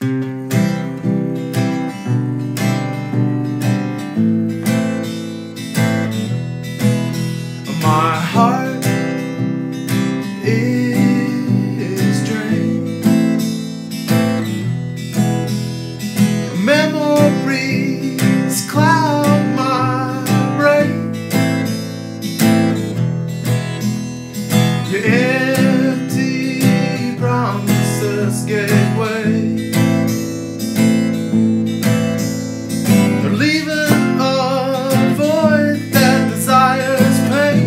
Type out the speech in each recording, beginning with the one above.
My heart is drained. Memories cloud my brain. Your empty promises gave way. They're leaving a void that desires pain.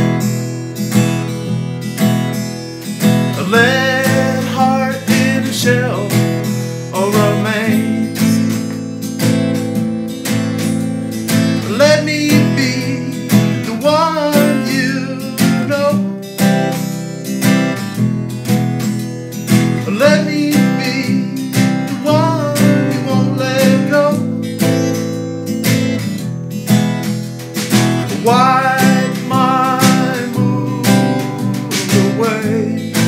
A lead heart in a shell or remains. Let me be the one you know. Let me be the one you won't let go. Wipe my mood away.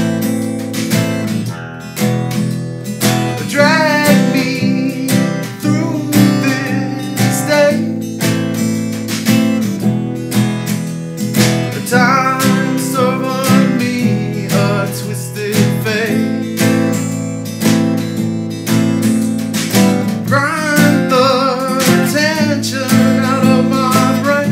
Drag me through this day. The time serving me a twisted fate. Grind the tension out of my brain.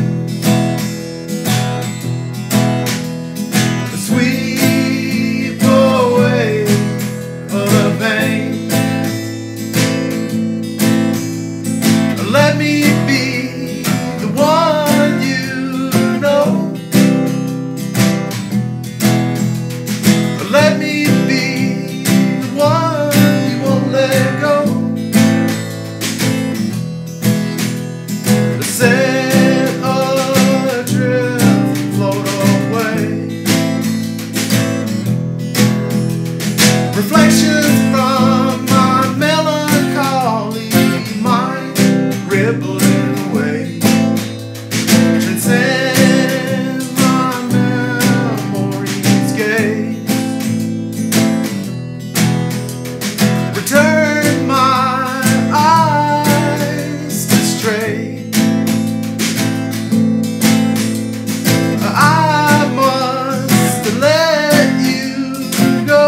Sweep away all the pain. Let me be the one you know. Let me be the one you won't let go. Set adrift, float away. Reflections from my melancholy mind rippling away. Transcend my memory's gaze. Return my eyes to stray. I must let you go.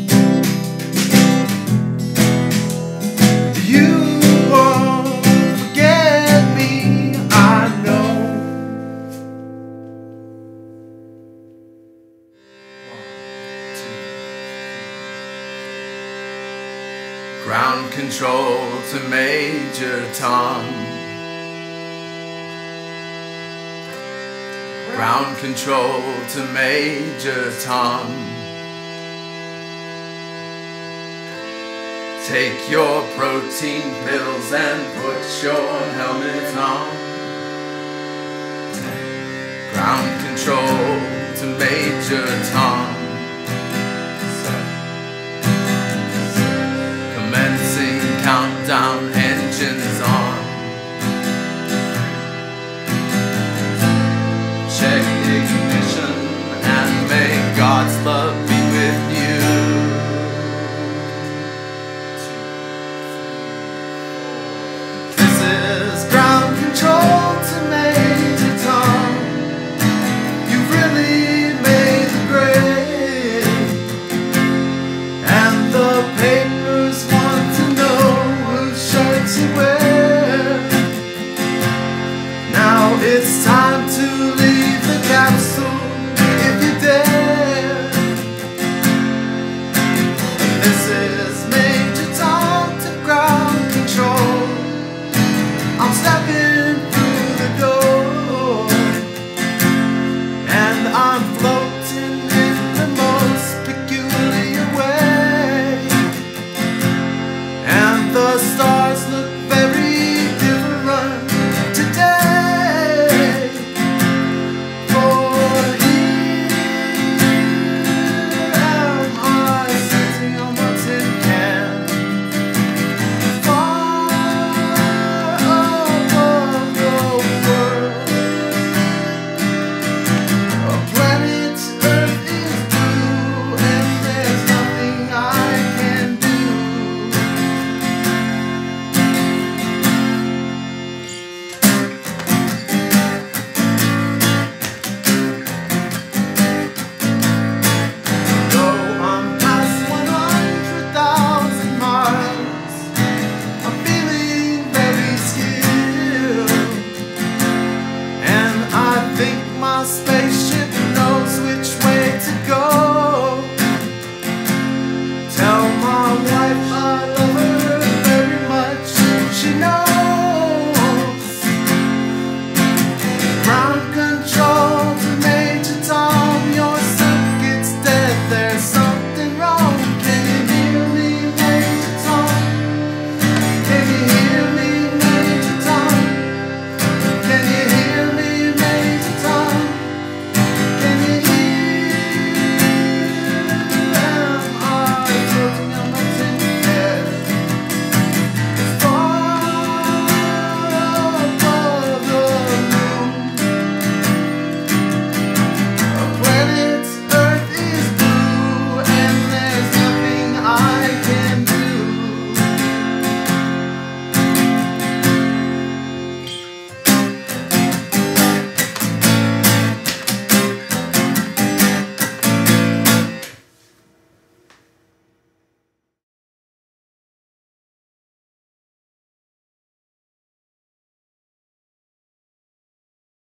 You won't forget me, I know. Ground control to Major Tom. Ground control to Major Tom. Take your protein pills and put your helmet on. Ground control to Major Tom.